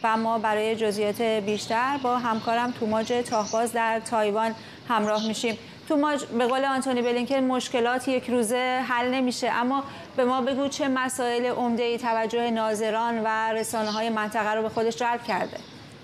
و ما برای جزئیات بیشتر با همکارم توماج تاهباز در تایوان همراه میشیم. توماج، به قول آنتونی بلینکن مشکلات یک روزه حل نمیشه، اما به ما بگو چه مسائل عمده‌ای توجه ناظران و رسانه‌های منطقه رو به خودش جلب کرده؟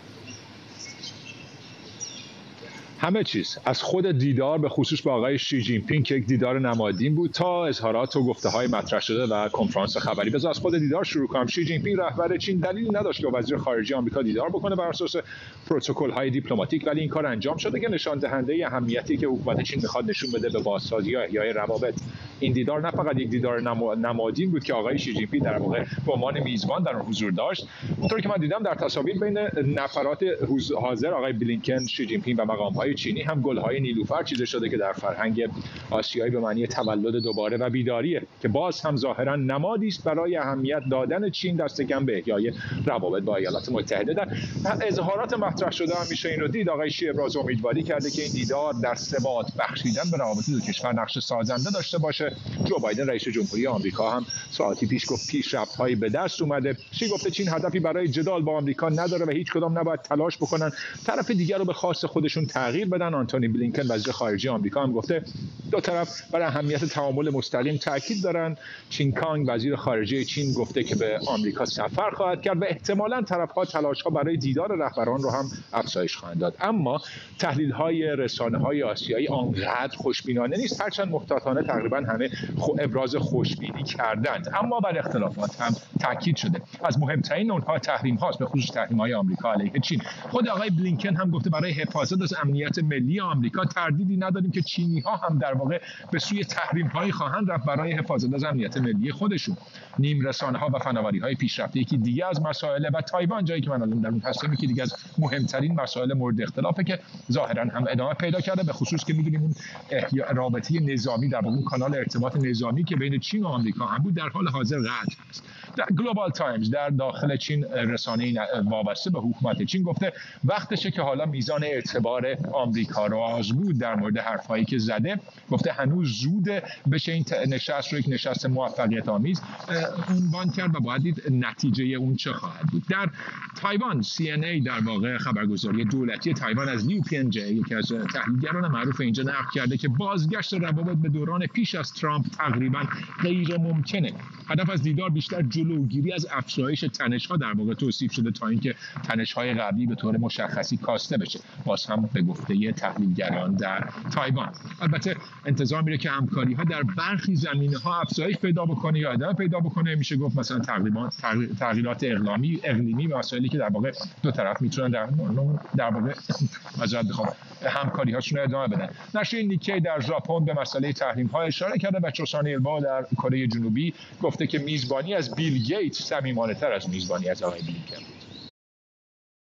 همه چیز، از خود دیدار به خصوص با آقای شی جین پینگ که یک دیدار نمادین بود تا اظهارات و گفته‌های مطرح شده و کنفرانس خبری. بذار از خود دیدار شروع کنم. شی جین پینگ رهبر چین دلیلی نداشت که وزیر خارجه آمریکا دیدار بکنه بر اساس پروتکل‌های دیپلماتیک، ولی این کار انجام شده که نشان دهنده اهمیتی که حکومت چین می‌خواد نشون بده به بازسازی یا احیای روابط. این دیدار نه فقط یک دیدار نمادین بود که آقای شی جین پینگ در واقع به عنوان میزبان در اون حضور داشت. اونطوری که من دیدم در تصاویر بین نفرات حاضر آقای بلینکن، شی جین پینگ و مقام‌های چینی هم گل‌های نیلوفر چیده شده که در فرهنگ آسیایی به معنی تولد دوباره و بیداریه که باز هم ظاهراً نمادی است برای اهمیت دادن چین دست کم به احیای روابط با ایالات متحده. در اظهارات مطرح شده هم میشه این رو دید. آقای شی ابراز امیدواری کرده که این دیدار در ثبات بخشیدن به روابط دو کشور نقش سازنده داشته باشه. جو بایدن رئیس جمهوری آمریکا هم ساعتی پیش گفت پیشرفت‌هایی به دست اومده. شی گفته چین هدفی برای جدال با آمریکا نداره و هیچ کدام نباید تلاش بکنن طرف دیگر رو به خواست خودشون تغییر بدن. آنتونی بلینکن وزیر خارجه آمریکا هم گفته دو طرف برای اهمیت تعامل مستقیم تاکید دارن. چین کانگ وزیر خارجه چین گفته که به آمریکا سفر خواهد کرد و احتمالاً طرف‌ها تلاش‌ها برای دیدار رهبران رو هم افزایش خواهند داد. اما تحلیل‌های رسانه‌های آسیایی آنقدر خوشبینانه نیست، هرچند محتاطانه تقریباً همه ابراز خوشبینی کردند، اما بر اختلافات هم تاکید شده. از مهمترین اونها تحریم هاست، به خصوص تحریم‌های آمریکا علیه چین. خود آقای بلینکن هم گفته برای حفاظت از امنیت ملی آمریکا تردیدی نداریم که چینی‌ها هم در واقع به سوی تحریم‌هایی خواهند رفت برای حفاظت از امنیت ملی خودشون. نیم رسانه‌ها و فناوری‌های پیشرفته یکی دیگه از مسائل و تایوان، جایی که من الان در اون هستم، یکی دیگه از مهمترین مسائل مورد اختلافه که ظاهراً هم ادامه پیدا کرده، به خصوص که می‌دونیم اون رابطه نظامی در واقع کانال ارتباط نظامی که بین چین و آمریکا هم بود در حال حاضر قطع است. در گلوبال تایمز در داخل چین، رسانه‌ای وابسته به حکومت چین، گفته وقتشه که حالا میزان اعتبار آمریکا رو آزمود در مورد حرفایی که زده. گفته هنوز زوده بشه این نشست رو یک نشست موفقیت آمیز عنوان کرد و باید دید نتیجه اون چه خواهد بود. در تایوان CNN در واقع خبرگزاری دولتی تایوان از لیو پینجه، یکی از تحلیلگران معروف اینجا، نقل کرده که بازگشت روابط به دوران پیش از ترامپ تقریبا غیر ممکنه. هدف از دیدار بیشتر جلوگیری از افزایش تنش‌ها در واقع توصیف شده تا اینکه تنش‌های قبلی به طور مشخصی کاسته بشه. باز هم به گفته تحلیلگران در تایوان. البته انتظار میره که همکاری‌ها در برخی زمینه‌ها افزایش پیدا بکنه یا ادامه پیدا بکنه. میشه گفت مثلا تغییرات اقلیمی و مسائلی که در واقع دو طرف میتونن در واقع همکاری‌هاشون رو ادامه بدن. نشریه نیکی در ژاپن به مسئله تحریم‌ها اشاره کرده و چوسان ایلبو در کره جنوبی گفته که میزبانی از بیل گیتس صمیمانه‌تر از میزبانی از آقای بلینکن.